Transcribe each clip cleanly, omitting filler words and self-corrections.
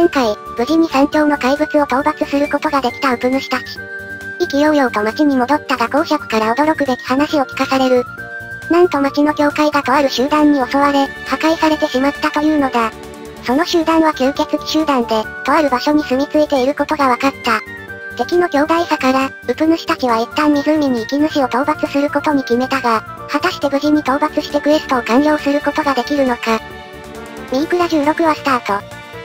今回、無事に山頂の怪物を討伐することができたウプ主たち。意気揚々と町に戻ったが公爵から驚くべき話を聞かされる。なんと町の教会がとある集団に襲われ、破壊されてしまったというのだ。その集団は吸血鬼集団で、とある場所に住み着いていることが分かった。敵の強大さから、ウプ主たちは一旦湖に生き主を討伐することに決めたが、果たして無事に討伐してクエストを完了することができるのか。ミークラ16はスタート。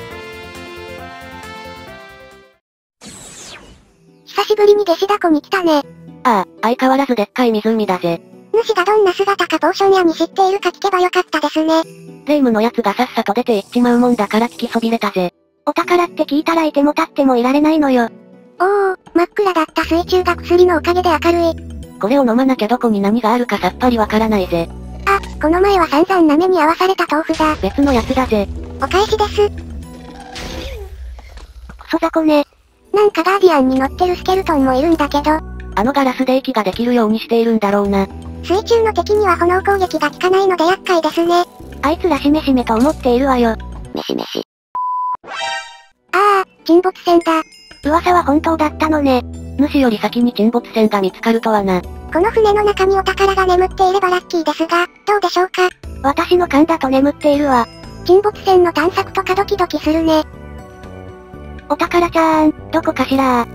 久しぶりに夏至ダコに来たね。 ああ、相変わらずでっかい湖だぜ。 主がどんな姿かポーション屋に知っているか聞けばよかったですね。 霊夢のやつがさっさと出て行っちまうもんだから聞きそびれたぜ。 お宝って聞いたらいても立ってもいられないのよ。おお、真っ暗だった水中が薬のおかげで明るい。 これを飲まなきゃどこに何があるかさっぱりわからないぜ。 あ、この前は散々な目に遭わされた豆腐だ。 別のやつだぜ。 お返しです。クソ雑魚ね。なんかガーディアンに乗ってるスケルトンもいるんだけど。 あのガラスで息ができるようにしているんだろうな。 水中の敵には炎攻撃が効かないので厄介ですね。あいつらしめしめと思っているわよ。 めしめし。 ああ、沈没船だ。 噂は本当だったのね。主より先に沈没船が見つかるとはな。 この船の中にお宝が眠っていればラッキーですが、どうでしょうか。私の勘だと眠っているわ。沈没船の探索とかドキドキするね。お宝ちゃーん、どこかしらー。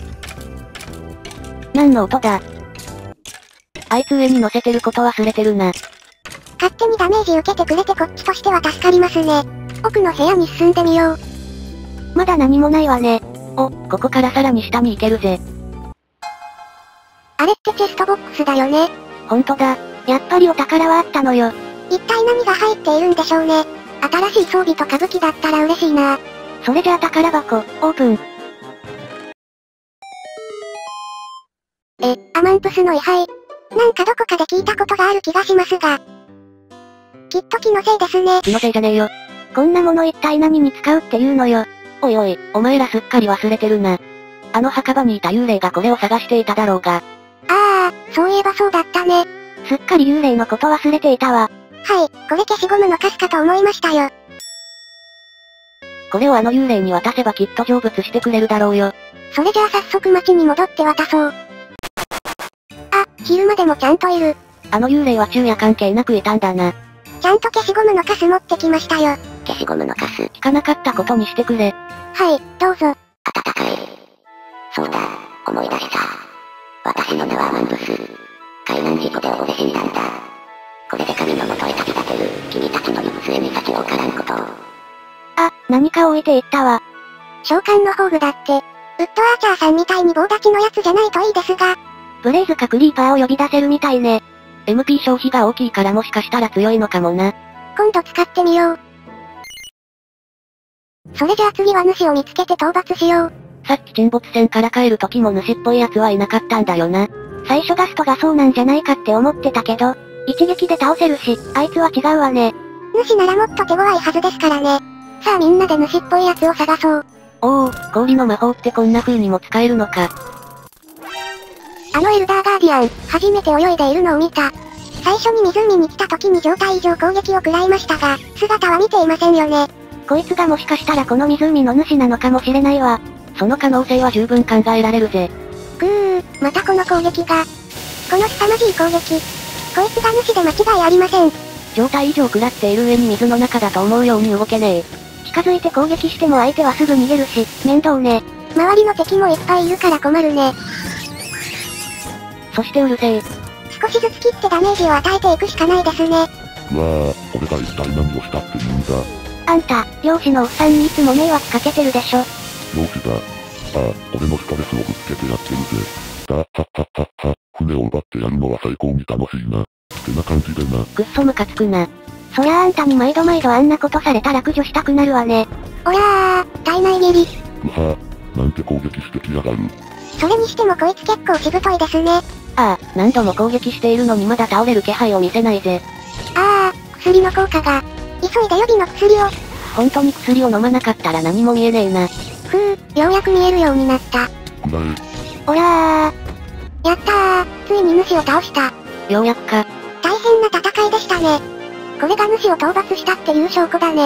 何の音だ。あいつ上に乗せてること忘れてるな。 勝手にダメージ受けてくれてこっちとしては助かりますね。奥の部屋に進んでみよう。まだ何もないわね。 お、ここからさらに下に行けるぜ。 あれってチェストボックスだよね。 ほんとだ。 やっぱりお宝はあったのよ。一体何が入っているんでしょうね。新しい装備とか武器だったら嬉しいな。それじゃあ宝箱、オープン。アマンプスの位牌。なんかどこかで聞いたことがある気がしますが。きっと気のせいですね。 気のせいじゃねえよ。 こんなもの一体何に使うっていうのよ。 おいおい、お前らすっかり忘れてるな。あの墓場にいた幽霊がこれを探していただろうが。 ああ、そういえばそうだったね。すっかり幽霊のこと忘れていたわ。はい、これ消しゴムのカスかと思いましたよ。 これをあの幽霊に渡せばきっと成仏してくれるだろうよ。 それじゃあ早速町に戻って渡そう。あ、昼間でもちゃんといる。 あの幽霊は昼夜関係なくいたんだな。 ちゃんと消しゴムのカス持ってきましたよ。 消しゴムのカス。聞かなかったことにしてくれ。 はい、どうぞ。 暖かい。そうだ、思い出した。私の名はマンブス。海難事故で溺れ死んだんだ。これで神の元へ立ち立てる、君たちの行く末に先をからんことを。 あ、何かを置いていったわ。召喚の宝具だって、ウッドアーチャーさんみたいに棒立ちのやつじゃないといいですが。ブレイズかクリーパーを呼び出せるみたいね。 MP 消費が大きいからもしかしたら強いのかもな。 今度使ってみよう。それじゃあ次は主を見つけて討伐しよう。 さっき沈没船から帰る時も主っぽいやつはいなかったんだよな。 最初ガストがそうなんじゃないかって思ってたけど、一撃で倒せるし、あいつは違うわね。主ならもっと手強いはずですからね。さあみんなで主っぽいやつを探そう。 おお、氷の魔法ってこんな風にも使えるのか。 あのエルダーガーディアン、初めて泳いでいるのを見た。最初に湖に来た時に状態異常攻撃を食らいましたが、姿は見ていませんよね。こいつがもしかしたらこの湖の主なのかもしれないわ。 その可能性は十分考えられるぜ。 またこの攻撃が。この凄まじい攻撃。こいつが主で間違いありません。 状態異常食らっている上に水の中だと思うように動けねえ。 近づいて攻撃しても相手はすぐ逃げるし、面倒ね。周りの敵もいっぱいいるから困るね。 そしてうるせえ。 少しずつ切ってダメージを与えていくしかないですね。 うわぁ、俺が一体何をしたって言うんだ。 あんた、漁師のおっさんにいつも迷惑かけてるでしょ。 漁師だ。ああ、俺のストレスをぶつけてやってるぜ。はっはっはっは、船を奪ってやるのは最高に楽しいな。ってな感じでな。 くっそムカつくな。 そりゃあんたに毎度毎度あんなことされたら駆除したくなるわね。おらー、体内蹴り。 うはぁ、なんて攻撃してきやがる。 それにしてもこいつ結構しぶといですね。 ああ、何度も攻撃しているのにまだ倒れる気配を見せないぜ。 ああ、薬の効果が。急いで予備の薬を。 本当に薬を飲まなかったら何も見えねえな。 ようやく見えるようになった。おらー。やったー、ついに主を倒した。 ようやくか。 大変な戦いでしたね。これが主を討伐したっていう証拠だね。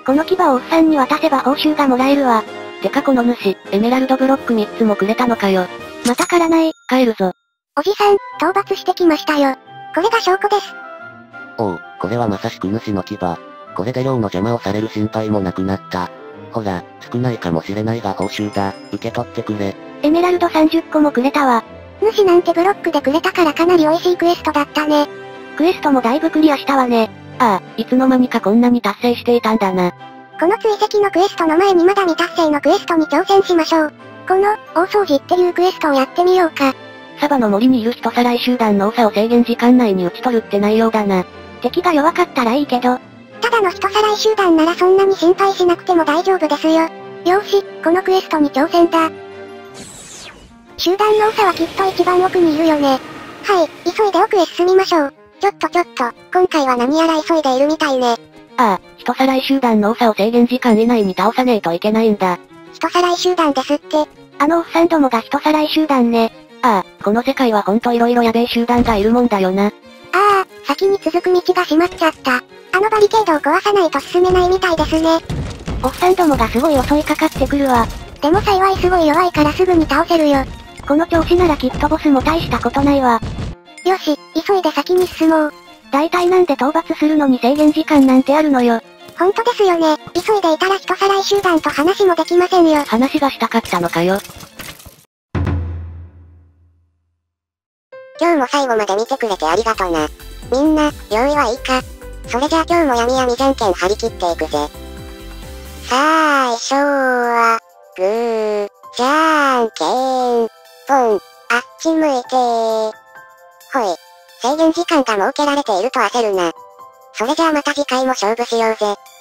この牙をおっさんに渡せば報酬がもらえるわ。 てかこの主、エメラルドブロック3つもくれたのかよ。 またからない。 帰るぞ。 おじさん、討伐してきましたよ。これが証拠です。 おう、これはまさしく主の牙。これで漁の邪魔をされる心配もなくなった。ほら、少ないかもしれないが報酬だ。受け取ってくれ。 エメラルド30個もくれたわ。主なんてブロックでくれたからかなり美味しいクエストだったね。クエストもだいぶクリアしたわね。 ああ、いつの間にかこんなに達成していたんだな。 この追跡のクエストの前にまだ未達成のクエストに挑戦しましょう。この、大掃除っていうクエストをやってみようか。 サバの森にいる人さらい集団の長を制限時間内に討ち取るって内容だな。 敵が弱かったらいいけど。ただの人さらい集団ならそんなに心配しなくても大丈夫ですよ。よし、このクエストに挑戦だ。集団の長はきっと一番奥にいるよね。はい、急いで奥へ進みましょう。ちょっと、今回は何やら急いでいるみたいね。 ああ、人さらい集団の長を制限時間以内に倒さねえといけないんだ。 人さらい集団ですって。あのおっさんどもが人さらい集団ね。 ああ、この世界はほんと色々やべえ集団がいるもんだよな。 ああ、先に続く道が閉まっちゃった。あのバリケードを壊さないと進めないみたいですね。おっさんどもがすごい襲いかかってくるわ。でも幸いすごい弱いからすぐに倒せるよ。この調子ならきっとボスも大したことないわ。よし、急いで先に進もう。大体なんで討伐するのに制限時間なんてあるのよ。ほんとですよね。急いでいたら人さらい集団と話もできませんよ。 話がしたかったのかよ。 今日も最後まで見てくれてありがとな。みんな、用意はいいか？それじゃあ今日も闇じゃんけん張り切っていくぜ。最初は、グー、じゃんけん、ポン、あっち向いてー。ほい。制限時間が設けられていると焦るな。それじゃあまた次回も勝負しようぜ。